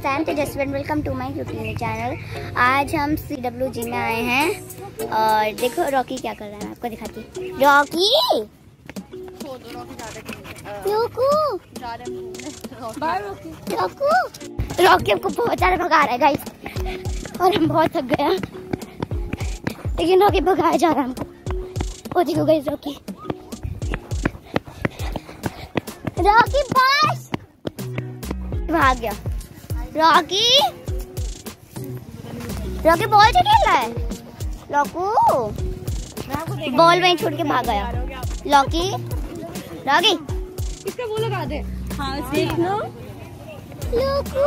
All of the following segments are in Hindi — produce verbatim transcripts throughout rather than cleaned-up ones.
Friends, I am Tejaswi and welcome to my YouTube channel. आज हम सी डब्ल्यू जी में आए हैं और देखो रॉकी क्या कर रहा है, मैं आपको दिखाती हूँ। रॉकी रॉकी रॉकी हमको बहुत ज्यादा भगा रहा है गाइस, और हम बहुत थक गए, लेकिन रॉकी भगाया जा रहा है हमको। ओ देखो गाइस, रॉकी रॉकी बस भाग गया। रॉकी रॉकी बॉल से खेल रहा है। लॉकू बॉल वहीं छोड़ के भाग गया। लॉकी रॉकी इसका वो लगा दे। हाँ देख लो लॉकू।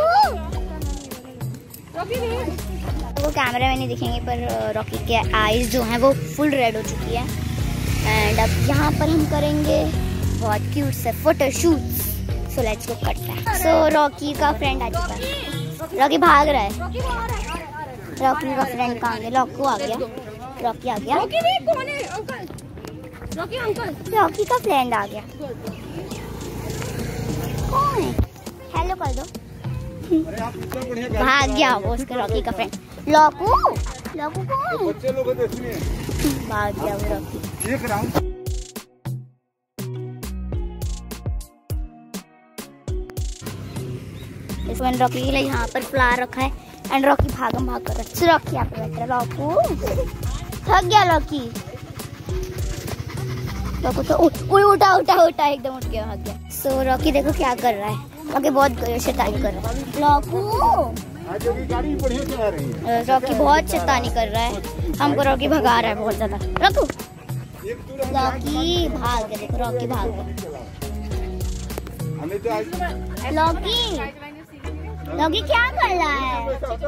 रॉकी वो कैमरे में नहीं दिखेंगे, पर रॉकी के आईज जो हैं वो फुल रेड हो चुकी है। एंड अब यहाँ पर हम करेंगे बहुत क्यूट से photo shoot. So let's go करते हैं। सो रॉकी का फ्रेंड आ चुका है। रॉकी भाग रहा है। रॉकी का फ्रेंड कहाँ गया? लॉकू आ गया। रॉकी आ गया। रॉकी भी कौन है? अंकल रॉकी अंकल रॉकी का फ्रेंड आ गया। कौन है? हेलो कर दो। भाग गया वो उसका रॉकी का फ्रेंड। लॉकू लॉकू कौन? बच्चे लोग हैं इसमें। भाग गया वो रॉकी। एक राउंड इसमें रॉकी के लिए यहाँ पर फ्लावर रखा है एंड रॉकी भागम भाग कर रहा है। रॉकी यहाँ पे बैठ रहा है। लॉकू थक गया। लॉकी लॉकू तो ओए उठा उठा उठा एकदम उठ गया, भाग गया। सो रॉकी देखो क्या कर रहा है। रॉकी बहुत शैतानी कर रहा है। लॉकू गाड़ी बढ़िया चला रही है। रॉकी बहुत शैतानी कर रहा है, हमको रॉकी भगा रहा है बहुत ज्यादा। रॉकू रॉकी भाग गया। देखो रॉकी भाग गया। लॉकी लॉकी क्या कर रहा है?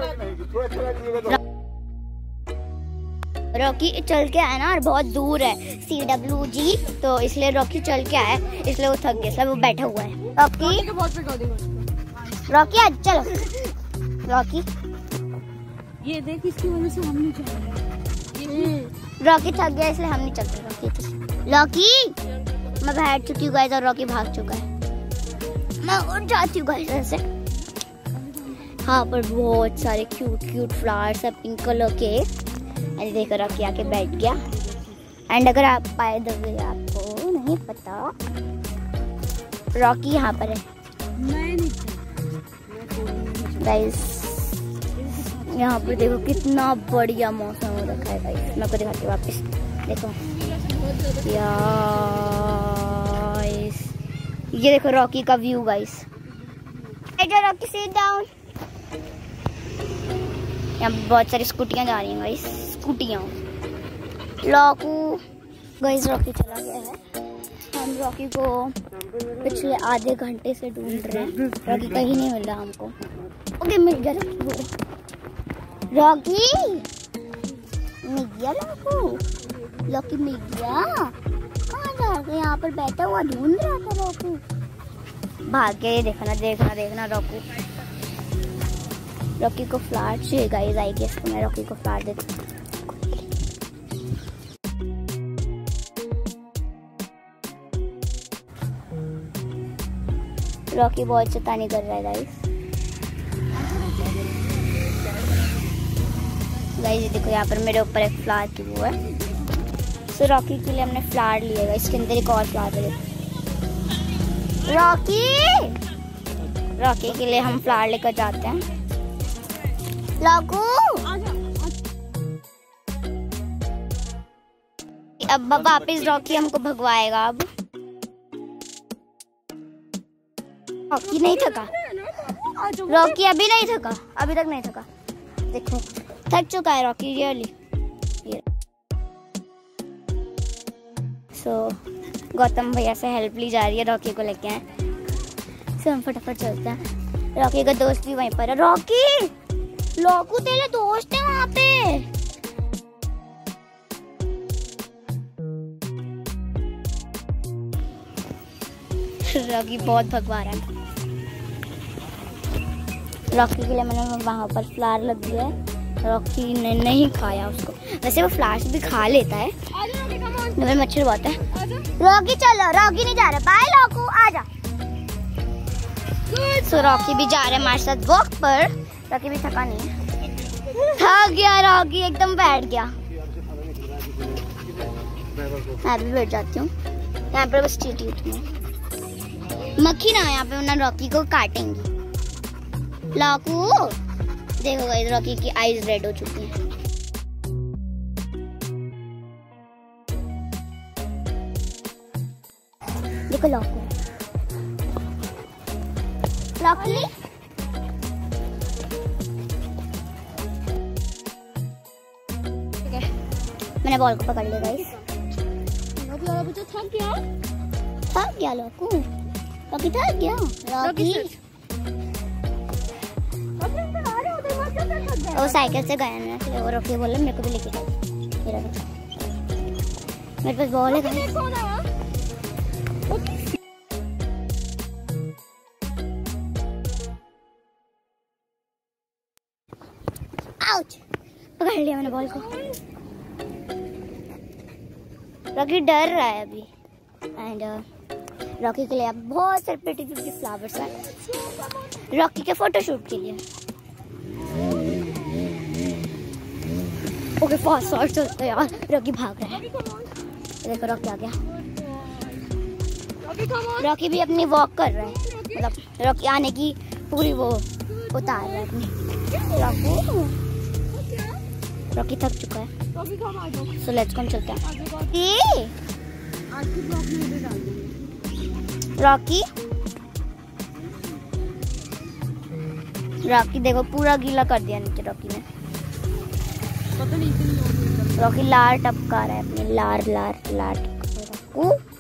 रॉकी चल के आया ना, और बहुत दूर है सी डब्ल्यू जी, तो इसलिए रॉकी चल के आया, इसलिए वो थक गया, इसलिए वो बैठा हुआ है। रॉकी रॉकी आज चलो। रॉकी ये देख, इसकी वजह से हम नहीं चल रहे। रॉकी थक गया इसलिए हम नहीं चल रहे। रॉकी रॉकी मैं बैठ चुकी हूँ गाइस, और रॉकी भाग चुका है। मैं उठ जाती हूँ गाइस ऐसे। हाँ पर बहुत सारे क्यूट क्यूट फ्लावर्स है पिंक कलर के। ऐसे देखो रॉकी आके बैठ गया। एंड अगर आप पाए दोगे, आपको नहीं पता रॉकी यहाँ पर है गाइस। यहाँ पर देखो कितना बढ़िया मौसम हो रखा है गाइस। मैं आपको दिखाती हूँ वापस। देखो गाइस, ये देखो रॉकी का view guys. Rocky sit down. यहाँ बहुत सारी स्कूटियाँ जा रही हैं गाइस, स्कूटियाँ। लॉकू गाइस रॉकी चला गया है। हम रॉकी को पिछले आधे घंटे से ढूंढ रहे हैं, रॉकी कहीं नहीं मिल रहा हमको। ओके मिल गया रॉकी। रॉकी मिल गया। लॉकू लॉकी मिल गया। कहाँ जा रहे? यहाँ पर बैठा हुआ ढूंढ रहा था रॉकू। भाग के देखना देखना देखना रॉकू। रॉकी को फ्लावर चाहिए गाइस। आई गेस मैं रॉकी को फ्लावर देती हूँ। रॉकी बहुत शैतानी कर रहा है गाइस। गाइस देखो यहाँ पर मेरे ऊपर एक फ्लावर की वो है। सो रॉकी के लिए हमने फ्लावर लिया। इसके अंदर एक और फ्लावर है। रॉकी रॉकी के लिए हम फ्लावर लेकर जाते हैं। लॉकू अब वापिस रॉकी हमको भगवाएगा। अब रॉकी नहीं थका। रॉकी अभी नहीं थका, अभी तक नहीं थका। देखो थक चुका है रॉकी रियली। सो गौतम भैया से हेल्प ली जा रही है रॉकी को लेके आए। सो हम फटाफट चलते हैं। रॉकी का दोस्त भी वहीं पर है। रॉकी लॉकू तेरे दोस्त है वहाँ पे। रॉकी बहुत भगवा रहा है। रॉकी के लिए मैंने वहाँ पर फ्लावर लग दिया है। रॉकी ने नहीं खाया उसको। वैसे वो फ्लावर्स भी खा लेता है, मगर मच्छर बहुत है। रॉकी चलो, रॉकी नहीं जा रहा। बाय लॉकू, आजा। सो रॉकी भी जा रहे हैं हमारे साथ वॉक पर। रॉकी भी थका नहीं है, थक गया रॉकी एकदम बैठ गया। मैं भी बैठ जाती हूँ यहाँ पर बस चीटी उठनी। मक्खी ना यहाँ पे वरना रॉकी को काटेंगी। लाकू देखो गाइस रॉकी की आईज रेड हो चुकी हैं। देखो लाकू रॉकी मैंने बॉल को पकड़ लिया गाइस। तो थक गया थक गया लाकू रॉकी थक गया रॉकी। वो साइकिल से गया ना इसलिए वो रॉकी बोला मेरे को भी लेके जाओ। मेरा मेरे पास बॉल है गाइस। आउच पकड़ लिया मैंने बॉल को। रॉकी डर रहा है अभी एंड रॉकी के लिए बहुत सारे प्रिटी प्रिटी फ्लावर्स हैं रॉकी के फोटोशूट के लिए। ओके फास्ट फास्ट चलते हैं यार। रॉकी भाग रहा है। देखो रॉकी आ गया। रॉकी भी अपनी वॉक कर रहा है, मतलब रॉकी आने की पूरी वो उतार रहा है अपनी। रॉकी रॉकी थक चुका है सो लेट्स गो चलते हैं। रॉकी रॉकी देखो पूरा गीला कर दिया नीचे रॉकी ने। रॉकी लार टपका रहा है अपनी लार लार लार टपका।